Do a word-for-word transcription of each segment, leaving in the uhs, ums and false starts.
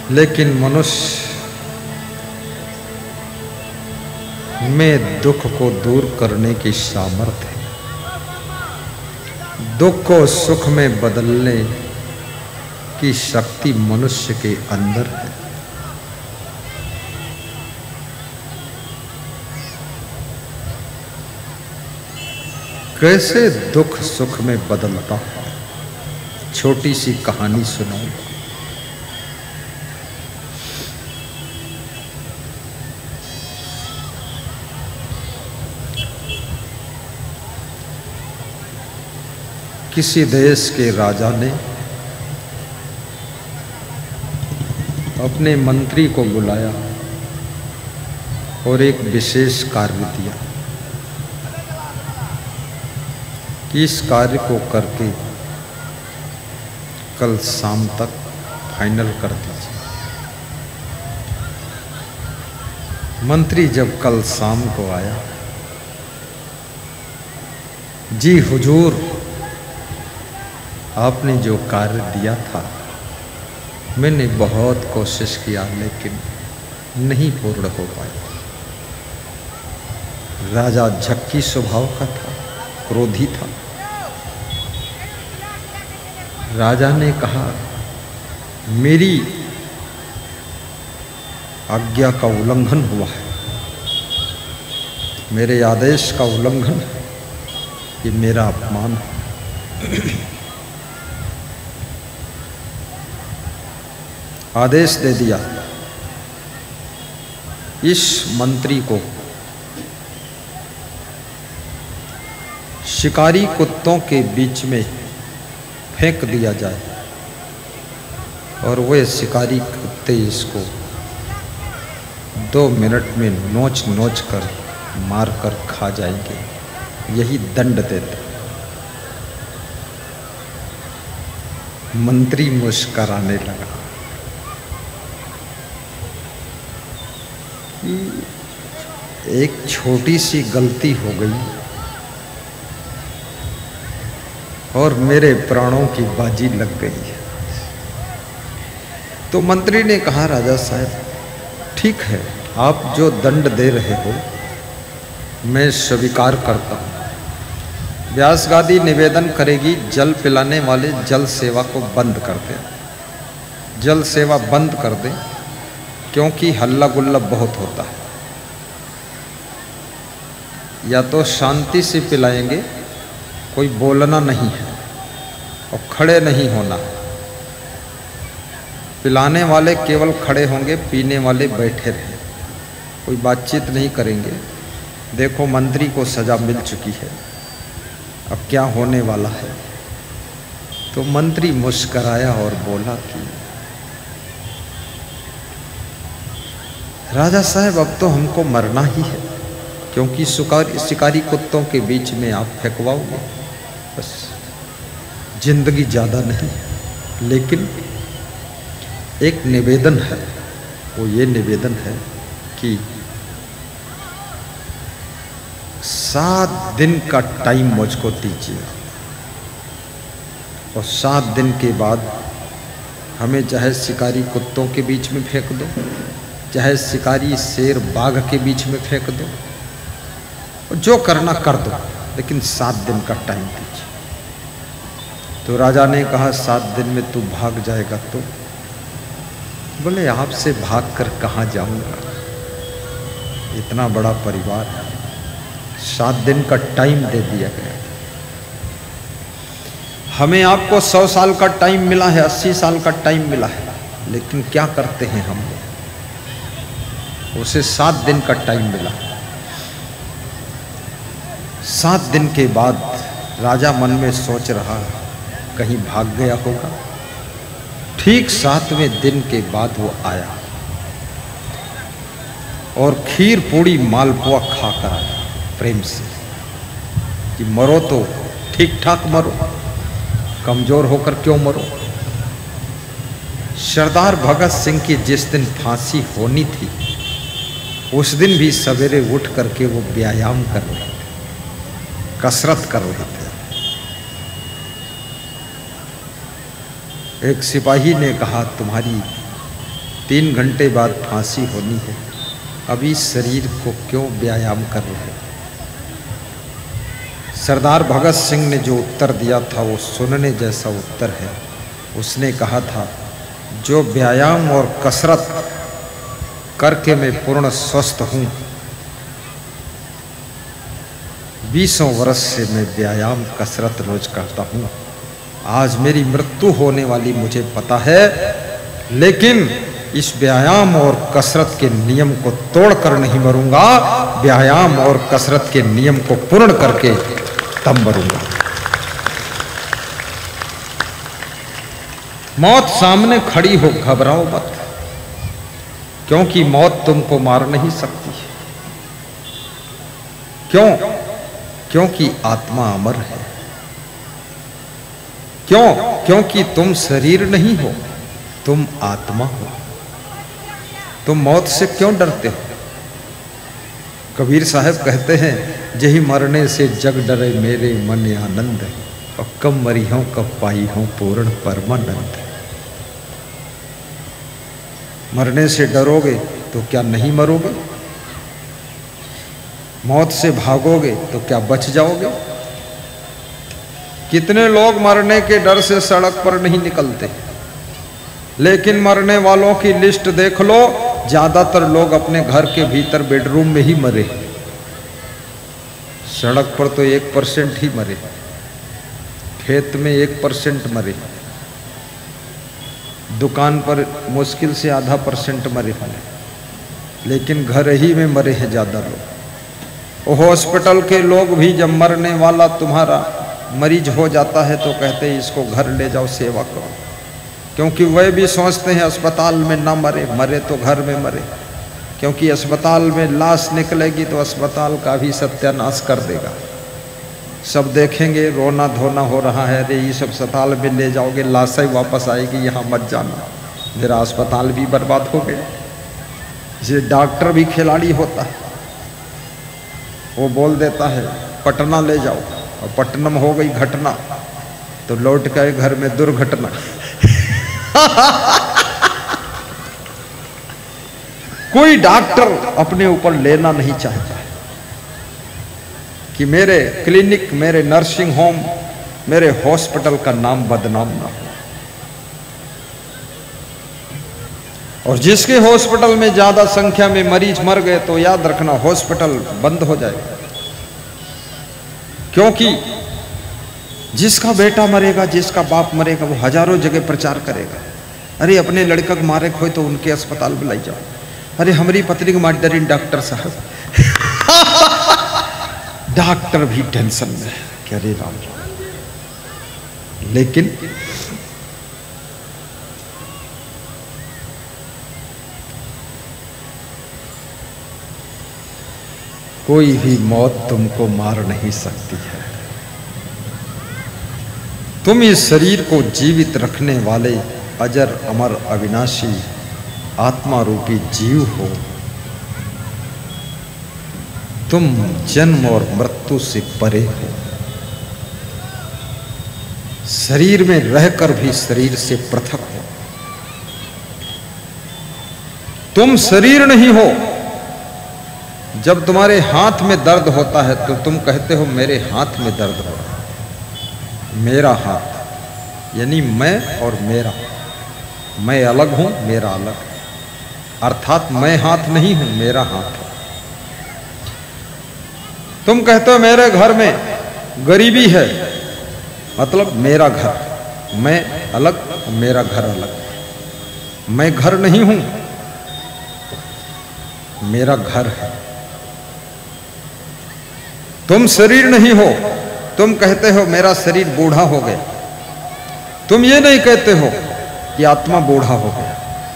लेकिन मनुष्य में दुख को दूर करने की सामर्थ्य है। दुख को सुख में बदलने की शक्ति मनुष्य के अंदर है। कैसे दुख सुख में बदलता है, छोटी सी कहानी सुनाऊं। किसी देश के राजा ने अपने मंत्री को बुलाया और एक विशेष कार्य दिया कि इस कार्य को करके कल शाम तक फाइनल कर दीजिए। मंत्री जब कल शाम को आया, जी हुजूर, आपने जो कार्य दिया था मैंने बहुत कोशिश किया लेकिन नहीं पूर्ण हो पाया। राजा झक्की स्वभाव का था, क्रोधी था। राजा ने कहा, मेरी आज्ञा का उल्लंघन हुआ है, मेरे आदेश का उल्लंघन है, ये मेरा अपमान है। आदेश दे दिया, इस मंत्री को शिकारी कुत्तों के बीच में फेंक दिया जाए और वे शिकारी कुत्ते इसको दो मिनट में नोच नोच कर मार कर खा जाएंगे, यही दंड देते। मंत्री मुस्कराने लगा। एक छोटी सी गलती हो गई और मेरे प्राणों की बाजी लग गई है। तो मंत्री ने कहा, राजा साहब ठीक है, आप जो दंड दे रहे हो मैं स्वीकार करता हूँ। व्यासगादी निवेदन करेगी, जल पिलाने वाले जल सेवा को बंद कर दें, जल सेवा बंद कर दें, क्योंकि हल्ला गुल्ला बहुत होता है। या तो शांति से पिलाएंगे, कोई बोलना नहीं है और खड़े नहीं होना। पिलाने वाले केवल खड़े होंगे, पीने वाले बैठे रहे, कोई बातचीत नहीं करेंगे। देखो मंत्री को सजा मिल चुकी है, अब क्या होने वाला है। तो मंत्री मुस्कराया और बोला कि राजा साहब अब तो हमको मरना ही है, क्योंकि शिकारी शिकारी कुत्तों के बीच में आप फेंकवाओगे, बस जिंदगी ज़्यादा नहीं। लेकिन एक निवेदन है, वो ये निवेदन है कि सात दिन का टाइम मुझको दीजिए और सात दिन के बाद हमें चाहे शिकारी कुत्तों के बीच में फेंक दो, चाहे शिकारी शेर बाघ के बीच में फेंक दो, जो करना कर दो, लेकिन सात दिन का टाइम दीजिए। तो राजा ने कहा, सात दिन में तू भाग जाएगा तो? बोले, आपसे भाग कर कहाँ जाऊंगा, इतना बड़ा परिवार है। सात दिन का टाइम दे दिया गया। हमें आपको सौ साल का टाइम मिला है, अस्सी साल का टाइम मिला है, लेकिन क्या करते हैं हम लोग? उसे सात दिन का टाइम मिला। सात दिन के बाद राजा मन में सोच रहा, कहीं भाग गया होगा। ठीक सातवें दिन के बाद वो आया और खीर पूड़ी मालपुआ खाकर आया प्रेम से कि मरो तो ठीक ठाक मरो, कमजोर होकर क्यों मरो। सरदार भगत सिंह की जिस दिन फांसी होनी थी, उस दिन भी सवेरे उठ करके वो व्यायाम कर रहे थे, कसरत कर रहे थे। एक सिपाही ने कहा, तुम्हारी तीन घंटे बाद फांसी होनी है, अभी शरीर को क्यों व्यायाम कर रहे हो? सरदार भगत सिंह ने जो उत्तर दिया था वो सुनने जैसा उत्तर है। उसने कहा था, जो व्यायाम और कसरत करके मैं पूर्ण स्वस्थ हूँ, बीसों वर्ष से मैं व्यायाम कसरत रोज करता हूँ। आज मेरी मृत्यु होने वाली मुझे पता है, लेकिन इस व्यायाम और कसरत के नियम को तोड़कर नहीं मरूंगा। व्यायाम और कसरत के नियम को पूर्ण करके तब मरूंगा। मौत सामने खड़ी हो, घबराओ मत, क्योंकि मौत तुमको मार नहीं सकती। क्यों? क्योंकि आत्मा अमर है। क्यों? क्योंकि तुम शरीर नहीं हो, तुम आत्मा हो। तुम मौत से क्यों डरते हो? कबीर साहब कहते हैं, जही मरने से जग डरे मेरे मन आनंद, और कब मरी हूं कब पाई हूं पूर्ण परमानंद। मरने से डरोगे तो क्या नहीं मरोगे? मौत से भागोगे तो क्या बच जाओगे? कितने लोग मरने के डर से सड़क पर नहीं निकलते, लेकिन मरने वालों की लिस्ट देख लो, ज्यादातर लोग अपने घर के भीतर बेडरूम में ही मरे। सड़क पर तो एक परसेंट ही मरे, खेत में एक परसेंट मरे, दुकान पर मुश्किल से आधा परसेंट मरे होंगे, लेकिन घर ही में मरे हैं ज्यादा लोग। हॉस्पिटल के लोग भी जब मरने वाला तुम्हारा मरीज हो जाता है तो कहते हैं इसको घर ले जाओ, सेवा करो, क्योंकि वह भी सोचते हैं अस्पताल में ना मरे, मरे तो घर में मरे, क्योंकि अस्पताल में लाश निकलेगी तो अस्पताल का भी सत्यानाश कर देगा। सब देखेंगे रोना धोना हो रहा है, अरे इस अस्पताल में ले जाओगे लाश ही वापस आएगी, यहाँ मत जाना, मेरा अस्पताल भी बर्बाद हो गया। ये डॉक्टर भी खिलाड़ी होता है, वो बोल देता है पटना ले जाओ, और पटना में हो गई घटना तो लौट गए घर में दुर्घटना। कोई डॉक्टर अपने ऊपर लेना नहीं चाहता है कि मेरे क्लिनिक, मेरे नर्सिंग होम, मेरे हॉस्पिटल का नाम बदनाम ना हो। और जिसके हॉस्पिटल में ज्यादा संख्या में मरीज मर गए तो याद रखना हॉस्पिटल बंद हो जाएगा, क्योंकि जिसका बेटा मरेगा, जिसका बाप मरेगा, वो हजारों जगह प्रचार करेगा, अरे अपने लड़का को मारे खोए तो उनके अस्पताल में लाई जाओ, अरे हमारी पत्नी को मार डरी डॉक्टर साहब। डॉक्टर भी टेंशन में है कि अरे राम राम। लेकिन कोई भी मौत तुमको मार नहीं सकती है। तुम इस शरीर को जीवित रखने वाले अजर अमर अविनाशी आत्मा रूपी जीव हो। तुम जन्म और मृत्यु से परे हो। शरीर में रहकर भी शरीर से पृथक हो। तुम शरीर नहीं हो। जब तुम्हारे हाथ में दर्द होता है तो तुम कहते हो मेरे हाथ में दर्द हो रहा है। मेरा हाथ यानी मैं और मेरा, मैं अलग हूं, मेरा अलग है, अर्थात मैं हाथ नहीं हूं, मेरा हाथ है। तुम कहते हो मेरे घर में गरीबी है, मतलब मेरा घर, मैं अलग, मेरा घर अलग। मैं घर नहीं हूं, मेरा घर है। तुम शरीर नहीं हो। तुम कहते हो मेरा शरीर बूढ़ा हो गया। तुम ये नहीं कहते हो कि आत्मा बूढ़ा हो गया।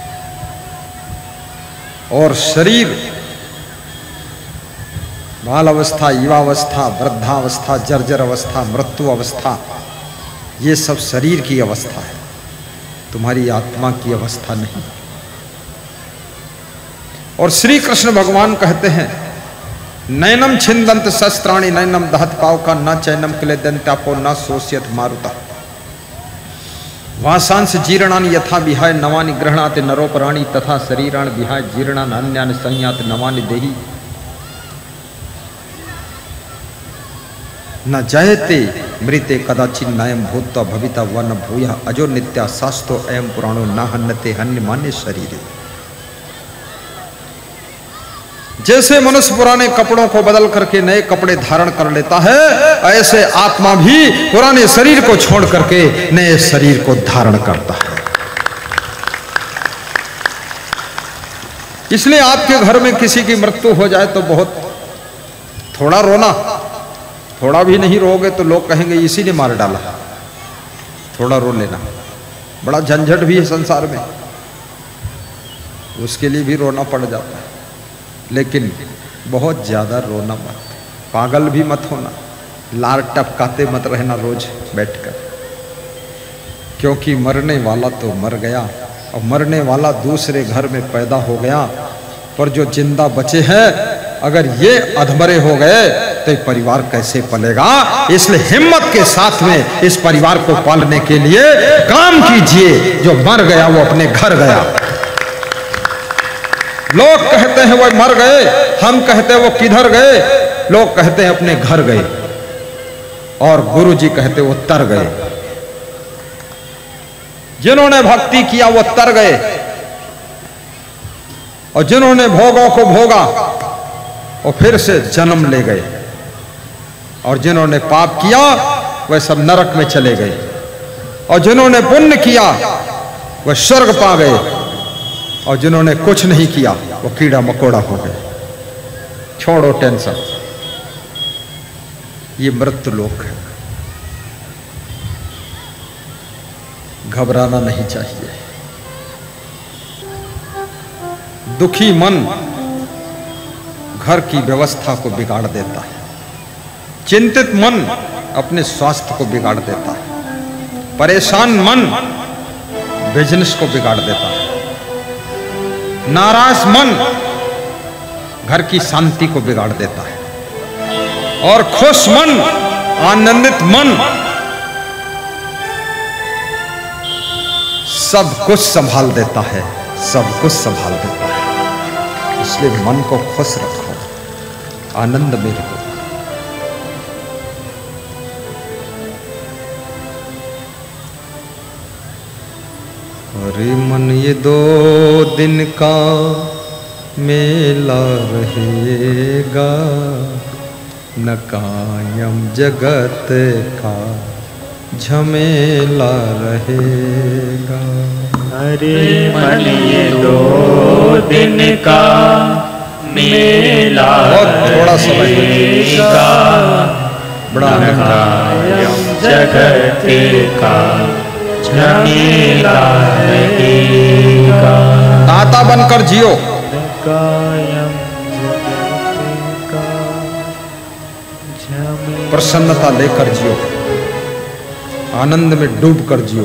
और शरीर बाल अवस्था, युवावस्था, वृद्धावस्था, जर्जर अवस्था, मृत्यु अवस्था, ये सब शरीर की अवस्था है, तुम्हारी आत्मा की अवस्था नहीं। और श्री कृष्ण भगवान कहते हैं नैनम छिंदंत शस्त्राणि नैनम दहत पाव का न चैनम क्लेदंतापो न सोष्यत मारुता। वासांश जीर्णानि यथा विहाय नवानि गृह्णाति नरोपराणि तथा शरीराण विहाय जीर्णानि अन्यानि संयाति नवानि देहि न जयते मृते कदाचित् नायं भूत्वा भविता वन भूयः अजो नित्या शास्तो अयं पुराणो न हन्यते हन्य मान्य शरीरे। जैसे मनुष्य पुराने कपड़ों को बदल करके नए कपड़े धारण कर लेता है, ऐसे आत्मा भी पुराने शरीर को छोड़ करके नए शरीर को धारण करता है। इसलिए आपके घर में किसी की मृत्यु हो जाए तो बहुत थोड़ा रोना, थोड़ा भी नहीं रोगे तो लोग कहेंगे इसी ने मार डाला। थोड़ा रो लेना, बड़ा झंझट भी है संसार में, उसके लिए भी रोना पड़ जाता है, लेकिन बहुत ज़्यादा रोना मत, पागल भी मत होना, लार टपकाते मत रहना रोज बैठकर, क्योंकि मरने वाला तो मर गया और मरने वाला दूसरे घर में पैदा हो गया, पर जो जिंदा बचे हैं अगर ये अधमरे हो गए तो ये परिवार कैसे पलेगा। इसलिए हिम्मत के साथ में इस परिवार को पालने के लिए काम कीजिए। जो मर गया वो अपने घर गया। लोग कहते हैं वो मर गए, हम कहते हैं वो किधर गए। लोग कहते हैं अपने घर गए और गुरु जी कहते वो तर गए। जिन्होंने भक्ति किया वो तर गए और जिन्होंने भोगों को भोगा और फिर से जन्म ले गए, और जिन्होंने पाप किया वह सब नरक में चले गए, और जिन्होंने पुण्य किया वह स्वर्ग पा गए, और जिन्होंने कुछ नहीं किया वो कीड़ा मकोड़ा हो गए। छोड़ो टेंशन, ये मृत्यु लोक है, घबराना नहीं चाहिए। दुखी मन घर की व्यवस्था को बिगाड़ देता है, चिंतित मन अपने स्वास्थ्य को बिगाड़ देता है, परेशान मन बिजनेस को बिगाड़ देता है, नाराज मन घर की शांति को बिगाड़ देता है, और खुश मन, आनंदित मन सब कुछ संभाल देता है, सब कुछ संभाल देता है। इसलिए मन को खुश रखो, आनंद में रहो। अरे मन ये दो दिन का मेला रहेगा, न कायम जगत का झमेला रहेगा। अरे मन ये दो दिन का मेला थोड़ा समय रहेगा, बड़ा कायम जगत का झमेला रहेगा। दाता बनकर जियो, कायम जगत का झमेला, प्रसन्नता लेकर जियो, आनंद में डूब कर जियो।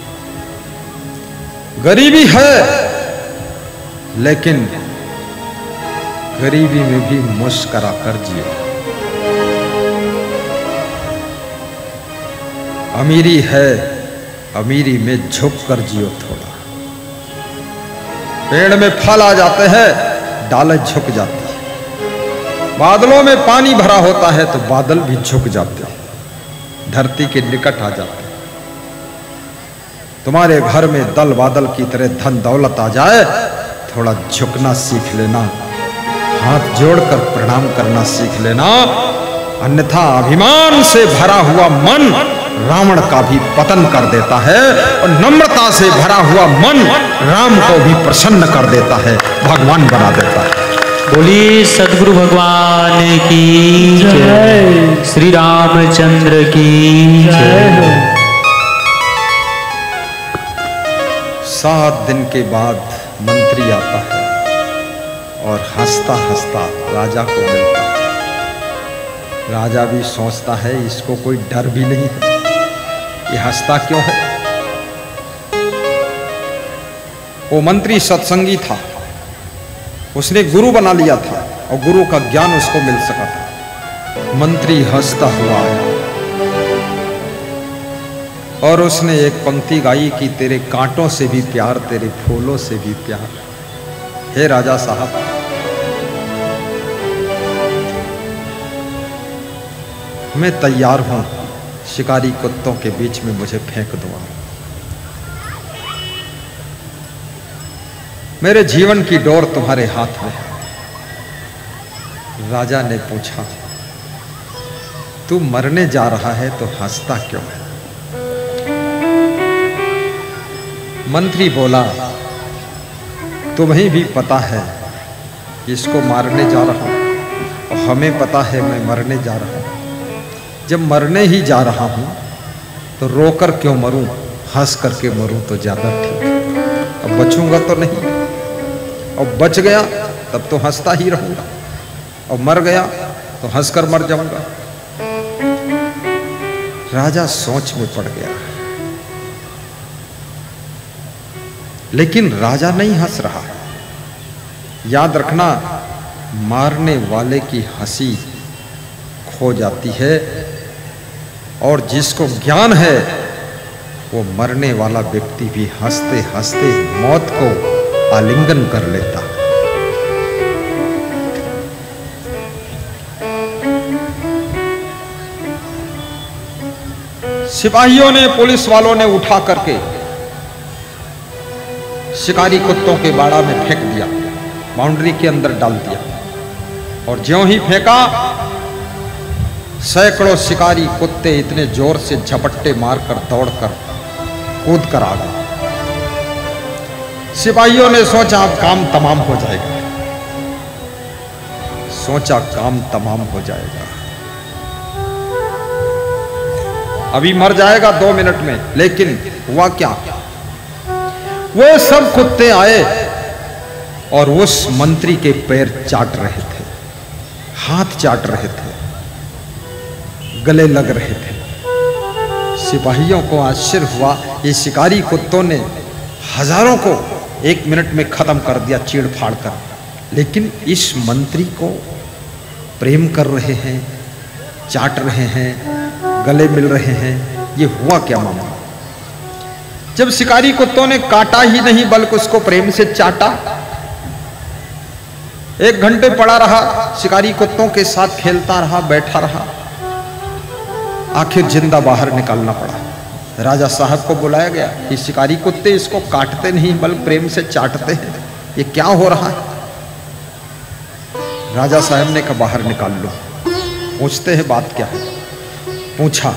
गरीबी है लेकिन गरीबी में भी मुस्कुरा कर जियो। अमीरी है, अमीरी में झुक कर जियो थोड़ा। पेड़ में फल आ जाते हैं, डालें झुक जाती है। बादलों में पानी भरा होता है तो बादल भी झुक जाते हैं, धरती के निकट आ जाते हैं। तुम्हारे घर में दल बादल की तरह धन दौलत आ जाए, थोड़ा झुकना सीख लेना, हाथ जोड़कर प्रणाम करना सीख लेना, अन्यथा अभिमान से भरा हुआ मन रावण का भी पतन कर देता है, और नम्रता से भरा हुआ मन राम को भी प्रसन्न कर देता है, भगवान बना देता है। बोली सद्गुरु भगवान की जय, श्री रामचंद्र की जय। सात दिन के बाद मंत्री आता है और हंसता हंसता राजा को मिलता है। राजा भी सोचता है इसको कोई डर भी नहीं है, ये हंसता क्यों है। वो मंत्री सत्संगी था, उसने गुरु बना लिया था और गुरु का ज्ञान उसको मिल सका था। मंत्री हंसता हुआ आया, और उसने एक पंक्ति गाई कि तेरे कांटों से भी प्यार, तेरे फूलों से भी प्यार। हे राजा साहब, मैं तैयार हूं, शिकारी कुत्तों के बीच में मुझे फेंक दो। मेरे जीवन की डोर तुम्हारे हाथ में है। राजा ने पूछा, तू मरने जा रहा है तो हंसता क्यों है? मंत्री बोला, तुम्हें भी पता है इसको मारने जा रहा हूं और हमें पता है मैं मरने जा रहा हूं। जब मरने ही जा रहा हूं तो रोकर क्यों मरूं, हंस करके मरूं तो ज्यादा ठीक है। अब बचूंगा तो नहीं, और बच गया तब तो हंसता ही रहूंगा, और मर गया तो हंसकर मर जाऊंगा। राजा सोच में पड़ गया, लेकिन राजा नहीं हंस रहा। याद रखना, मारने वाले की हंसी खो जाती है, और जिसको ज्ञान है वो मरने वाला व्यक्ति भी हंसते हंसते मौत को आलिंगन कर लेता। सिपाहियों ने, पुलिस वालों ने उठा करके शिकारी कुत्तों के बाड़ा में फेंक दिया, बाउंड्री के अंदर डाल दिया। और ज्यों ही फेंका, सैकड़ों शिकारी कुत्ते इतने जोर से झपट्टे मारकर दौड़कर कूद कर आ गए। सिपाहियों ने सोचा अब काम तमाम हो जाएगा, सोचा काम तमाम हो जाएगा, अभी मर जाएगा दो मिनट में। लेकिन हुआ क्या, वो सब कुत्ते आए और उस मंत्री के पैर चाट रहे थे, हाथ चाट रहे थे, गले लग रहे थे। सिपाहियों को आश्चर्य हुआ, ये शिकारी कुत्तों ने हजारों को एक मिनट में खत्म कर दिया चीड़ फाड़ कर, लेकिन इस मंत्री को प्रेम कर रहे हैं, चाट रहे हैं, गले मिल रहे हैं। ये हुआ क्या मामला? जब शिकारी कुत्तों ने काटा ही नहीं बल्कि उसको प्रेम से चाटा, एक घंटे पड़ा रहा, शिकारी कुत्तों के साथ खेलता रहा, बैठा रहा, आखिर जिंदा बाहर निकालना पड़ा। राजा साहब को बुलाया गया कि शिकारी कुत्ते इसको काटते नहीं बल्कि प्रेम से चाटते हैं, ये क्या हो रहा है? राजा साहब ने कहा बाहर निकाल लो। पूछते हैं बात क्या है? पूछा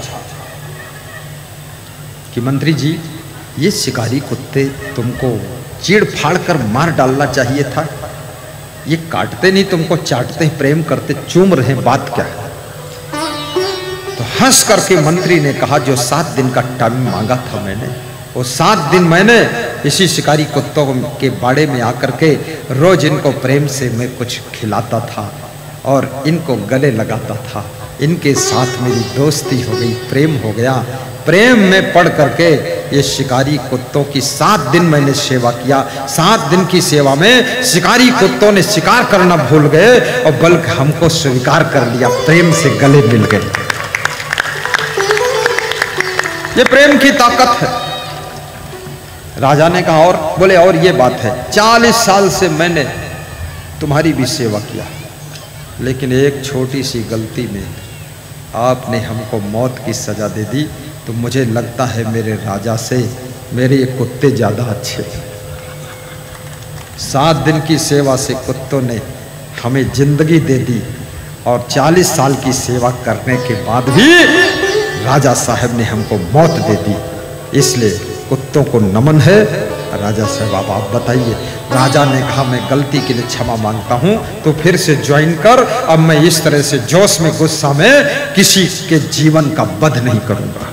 कि मंत्री जी, ये शिकारी कुत्ते तुमको चीड़ फाड़ कर मार डालना चाहिए था, ये काटते नहीं, तुमको चाटते, प्रेम करते, चूम रहे, बात क्या है? तो हंस करके मंत्री ने कहा, जो सात दिन का टाइम मांगा था मैंने, वो सात दिन मैंने इसी शिकारी कुत्तों के बाड़े में आकर के रोज इनको प्रेम से मैं कुछ खिलाता था और इनको गले लगाता था। इनके साथ मेरी दोस्ती हो गई, प्रेम हो गया। प्रेम में पड़ करके ये शिकारी कुत्तों की सात दिन मैंने सेवा किया। सात दिन की सेवा में शिकारी कुत्तों ने शिकार करना भूल गए और बल्कि हमको स्वीकार कर लिया, प्रेम से गले मिल गए। ये प्रेम की ताकत है। राजा ने कहा, और बोले और ये बात है, चालीस साल से मैंने तुम्हारी भी सेवा किया, लेकिन एक छोटी सी गलती में आपने हमको मौत की सजा दे दी, तो मुझे लगता है मेरे राजा से मेरे ये कुत्ते ज्यादा अच्छे थे। सात दिन की सेवा से कुत्तों ने हमें जिंदगी दे दी और चालीस साल की सेवा करने के बाद भी राजा साहब ने हमको मौत दे दी, इसलिए कुत्तों को नमन है। राजा साहब आप, आप बताइए। राजा ने कहा, मैं गलती के लिए क्षमा मांगता हूं, तो फिर से ज्वाइन कर। अब मैं इस तरह से जोश में, गुस्सा में किसी के जीवन का वध नहीं करूंगा।